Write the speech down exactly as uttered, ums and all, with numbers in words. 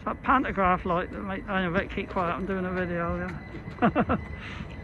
that pantograph light that make, I better keep quiet, I'm doing a video, yeah.